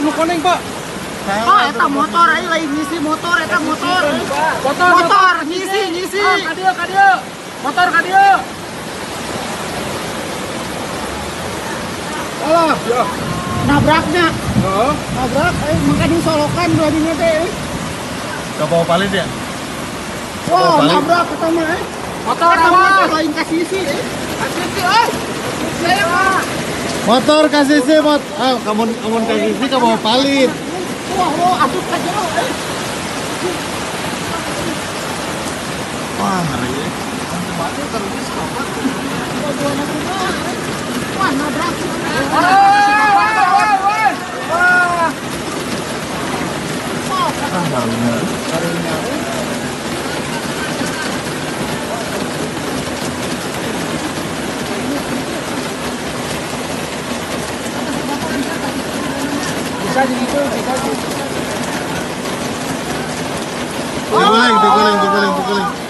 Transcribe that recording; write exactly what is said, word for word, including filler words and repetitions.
nu kuning, Pak. Oh, eta motor aja lain ngisi motor, eta motor. Motor, Motor ngisi, ngisi. Ah, ka dieu, ka dieu. Motor ka dieu. Alah, ya. Nabraknya. Heeh. Nabrak, eh makanya solokan dua dinya teh. Gak bawa palit ya? Wah, balik. nabrak eta mah eh. Motor Eta apa? mah lain ka sisi eh. Asisi, eh. Saya mah. Motor kasih sih, mot. Ah, kamu kamu kasih sih gak bawa palit. Wah, wah, asup ka jero eh. Wah, ngeri. Wah, nabrak. Woi, woi, woi, woi. Wah. Ah, barunya. Bisa gitu, bisa gitu. Diguling, diguling, diguling, diguling.